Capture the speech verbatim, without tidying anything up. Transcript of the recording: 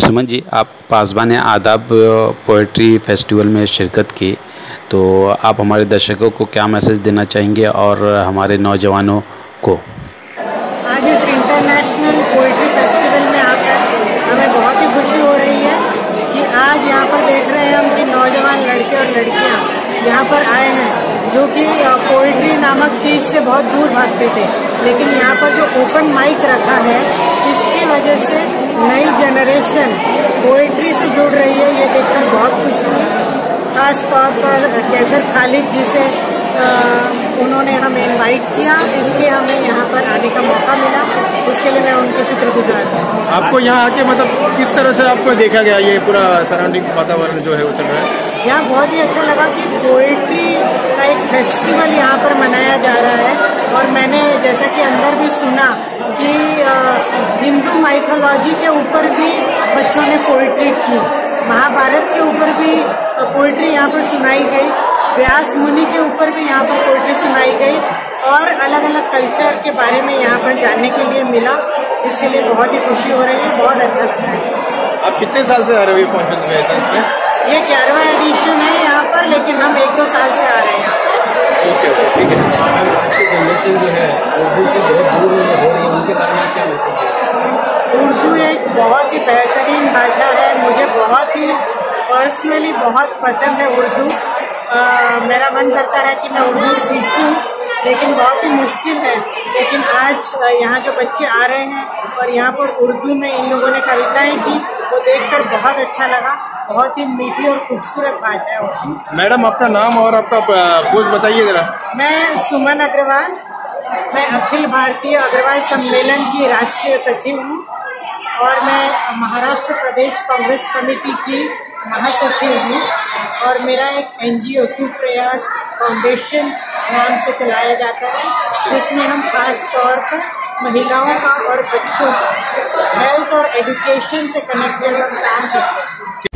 सुमन जी, आप पासबान आदाब poetry festival में शिरकत की, तो आप हमारे दर्शकों को क्या मैसेज देना चाहेंगे और हमारे नौजवानों को? आज इस इंटरनेशनल पोएट्री फेस्टिवल में आकर हमें बहुत ही खुशी हो रही है कि आज यहाँ पर देख रहे हैं हम कि नौजवान लड़के और लड़कियाँ यहाँ पर आए हैं जो कि पोएट्री नामक चीज़ से बहुत दूर भागते थे, लेकिन यहाँ पर जो ओपन माइक रखा है इसकी वजह से नई जनरेशन पोएट्री से जुड़ रही है। ये देखकर बहुत खुशी हुई। खास तौर पर कैसर खालिद जी से आ, उन्होंने हमें इनवाइट किया, इसलिए हमें यहाँ पर आने का मौका मिला, उसके लिए मैं उनके शुक्रगुजार हूँ। आपको यहाँ आके मतलब किस तरह से आपको देखा गया ये पूरा सराउंडिंग वातावरण जो है वो चल रहा है? यहाँ बहुत ही अच्छा लगा कि पोएट्री का एक फेस्टिवल यहाँ पर मनाया जा रहा है और मैंने जैसा कि अंदर भी सुना कि हिंदू माइथोलॉजी के ऊपर भी बच्चों ने पोएट्री की, महाभारत के ऊपर भी पोएट्री यहाँ पर सुनाई गई, व्यास मुनि के ऊपर भी यहाँ पर पोएट्री सुनाई गई और अलग अलग कल्चर के बारे में यहाँ पर जानने के लिए मिला। इसके लिए बहुत ही खुशी हो रही है, बहुत अच्छा लग रहा है। आप कितने साल से आ रहे हो ये फंक्शन में? ये ग्यारहवां एडिशन है यहाँ पर, लेकिन हम एक दो साल से आ रहे हैं। ओके ओके ठीक है। आज की जनरेशन जो है उर्दू से बहुत दूर हो रही है, उनके बारे में क्या मैसेज है? उर्दू एक बहुत ही बेहतरीन भाषा है, मुझे बहुत ही पर्सनली बहुत पसंद है उर्दू। आ, मेरा मन करता है कि मैं उर्दू सीखूं, लेकिन बहुत ही मुश्किल है। लेकिन आज यहाँ जो बच्चे आ रहे हैं और यहाँ पर उर्दू में इन लोगों ने कविताएं की, वो देखकर बहुत अच्छा लगा। बहुत ही मीठी और खूबसूरत भाषा है उर्दू। मैडम, अपना नाम और आपका पोस्ट बताइए जरा। मैं सुमन अग्रवाल, मैं अखिल भारतीय अग्रवाल सम्मेलन की राष्ट्रीय सचिव हूँ और मैं महाराष्ट्र प्रदेश कांग्रेस कमेटी की महासचिव हूँ और मेरा एक एनजीओ सुप्रयास फाउंडेशन नाम से चलाया जाता है, जिसमें हम खास तौर पर महिलाओं का और बच्चों का हेल्थ और एजुकेशन से कनेक्टेड काम करते हैं।